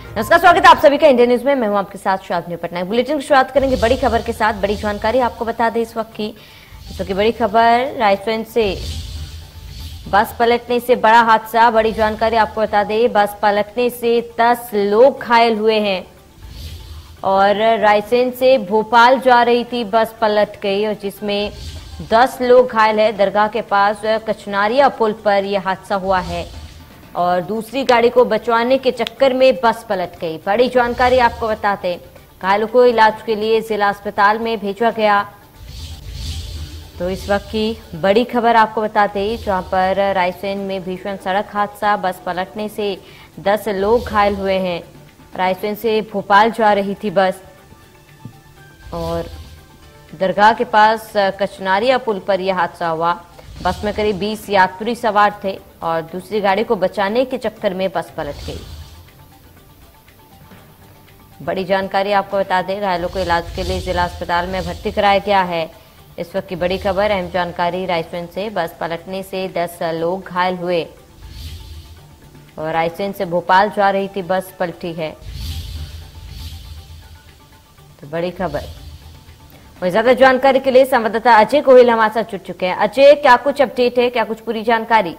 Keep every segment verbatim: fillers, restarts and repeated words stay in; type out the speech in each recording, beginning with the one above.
नमस्कार, स्वागत है आप सभी का इंडियन न्यूज में। मैं हूं आपके साथ शालिनी पटनायक। बुलेटिन की शुरुआत करेंगे बड़ी खबर के साथ। बड़ी जानकारी आपको बता दें इस वक्त की इस वक्त की बड़ी खबर रायसेन से बस पलटने से बड़ा हादसा। बड़ी जानकारी आपको बता दें, बस पलटने से दस लोग घायल हुए हैं और रायसेन से भोपाल जा रही थी बस पलट गई और जिसमें दस लोग घायल है। दरगाह के पास कचनारिया पुल पर यह हादसा हुआ है और दूसरी गाड़ी को बचवाने के चक्कर में बस पलट गई। बड़ी जानकारी आपको बताते, घायलों को इलाज के लिए जिला अस्पताल में भेजा गया। तो इस वक्त की बड़ी खबर आपको बताते, जहां पर रायसेन में भीषण सड़क हादसा, बस पलटने से दस लोग घायल हुए हैं। रायसेन से भोपाल जा रही थी बस और दरगाह के पास कचनारिया पुल पर यह हादसा हुआ। बस में करीब बीस यात्री सवार थे और दूसरी गाड़ी को बचाने के चक्कर में बस पलट गई। बड़ी जानकारी आपको बता दें, घायलों को इलाज के लिए जिला अस्पताल में भर्ती कराया गया है। इस वक्त की बड़ी खबर, अहम जानकारी रायसेन से बस पलटने से दस लोग घायल हुए और रायसेन से भोपाल जा रही थी बस पलटी है। तो बड़ी खबर। और ज्यादा जानकारी के लिए संवाददाता अजय गोहिल हमारे साथ जुड़ चुके हैं। अजय, क्या कुछ अपडेट है, क्या कुछ पूरी जानकारी?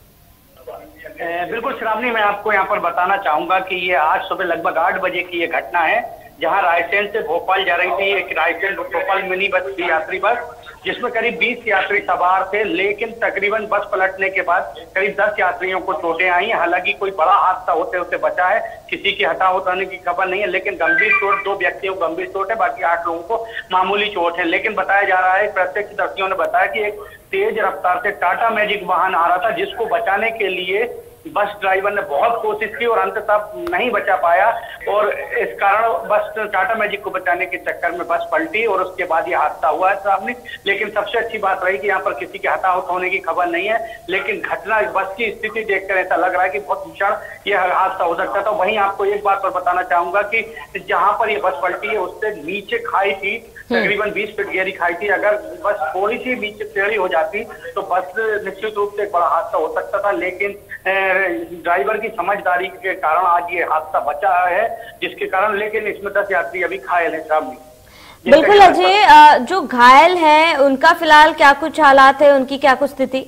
बिल्कुल श्रावणी, मैं आपको यहाँ पर बताना चाहूंगा कि ये आज सुबह लगभग आठ बजे की ये घटना है, जहां रायसेन से भोपाल जा रही थी एक रायसेन भोपाल मिनी बस थी, यात्री बस, जिसमें करीब बीस यात्री सवार थे। लेकिन तकरीबन बस पलटने के बाद करीब दस यात्रियों को चोटें आई। हालांकि कोई बड़ा हादसा होते होते बचा है, किसी की हताहत होने की खबर नहीं है, लेकिन गंभीर चोट, दो व्यक्तियों को गंभीर चोट है, बाकी आठ लोगों को मामूली चोट है। लेकिन बताया जा रहा है, प्रत्यक्षदर्शियों ने बताया कि एक तेज रफ्तार से टाटा मैजिक वाहन आ रहा था, जिसको बचाने के लिए बस ड्राइवर ने बहुत कोशिश की और अंततः नहीं बचा पाया और इस कारण बस टाटा मैजिक को बचाने के चक्कर में बस पलटी और उसके बाद ये हादसा हुआ है सामने। लेकिन सबसे अच्छी बात रही कि यहाँ पर किसी के हताहत होने की खबर नहीं है, लेकिन घटना बस की स्थिति देखकर ऐसा लग रहा है कि बहुत भीषण यह हादसा हो सकता था। वहीं आपको एक बात पर बताना चाहूंगा कि जहां पर ये बस पलटी है उससे नीचे खाई थी, तकरीबन बीस फीट गहरी खाई थी। अगर बस थोड़ी सी नीचे टेढ़ी हो जाती तो बस निश्चित रूप से एक बड़ा हादसा हो सकता था, लेकिन ड्राइवर की समझदारी के कारण आज ये हादसा बचा है, जिसके कारण, लेकिन इसमें दस यात्री अभी घायल है सामने। बिल्कुल अजय, जो घायल हैं उनका फिलहाल क्या कुछ हालात है, उनकी क्या कुछ स्थिति?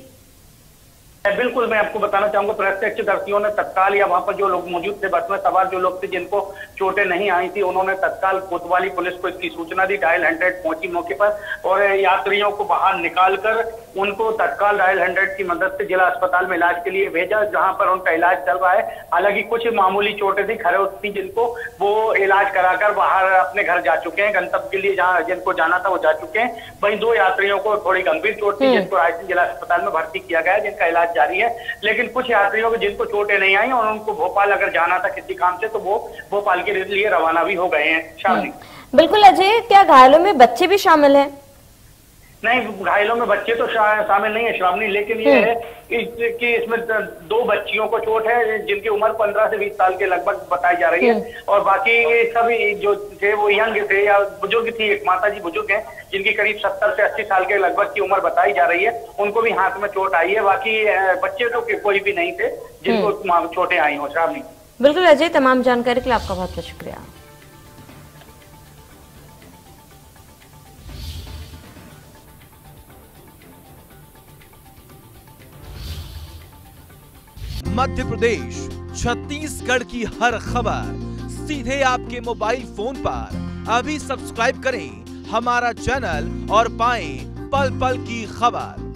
बिल्कुल, मैं आपको बताना चाहूंगा, प्रत्यक्षदर्शियों ने तत्काल या वहां पर जो लोग मौजूद थे, बस में सवार जो लोग थे जिनको चोटें नहीं आई थी, उन्होंने तत्काल कोतवाली पुलिस को इसकी सूचना दी। डायल हंड्रेड पहुंची मौके पर और यात्रियों को बाहर निकालकर उनको तत्काल डायल हंड्रेड की मदद से जिला अस्पताल में इलाज के लिए भेजा, जहां पर उनका इलाज चल रहा है। हालांकि कुछ मामूली चोटें थी, खरोच थी, जिनको वो इलाज कराकर बाहर अपने घर जा चुके हैं, गंतव्य के लिए जहाँ जिनको जाना था वो जा चुके हैं। वहीं दो यात्रियों को थोड़ी गंभीर चोट थी, जिनको रायसेन जिला अस्पताल में भर्ती किया गया है, जिनका इलाज जारी है। लेकिन कुछ यात्रियों को जिनको चोटें नहीं आई और उनको भोपाल अगर जाना था किसी काम से, तो वो भोपाल के लिए रवाना भी हो गए हैं। शामिल बिल्कुल अजय, क्या घायलों में बच्चे भी शामिल हैं? नहीं, घायलों में बच्चे तो शा, शामिल नहीं है श्रावणी, लेकिन ये है कि इसमें दो बच्चियों को चोट है, जिनकी उम्र पंद्रह से बीस साल के लगभग बताई जा रही है और बाकी सभी जो थे वो यंग थे या बुजुर्ग थी। एक माता जी बुजुर्ग हैं, जिनकी करीब सत्तर से अस्सी साल के लगभग की उम्र बताई जा रही है, उनको भी हाथ में चोट आई है। बाकी बच्चे तो कोई भी नहीं थे जिनको चोटें आई हो। श्रावणी, बिल्कुल अजय, तमाम जानकारी के लिए आपका बहुत बहुत शुक्रिया। मध्य प्रदेश, छत्तीसगढ़ की हर खबर सीधे आपके मोबाइल फोन पर। अभी सब्सक्राइब करें हमारा चैनल और पाएं पल पल की खबर।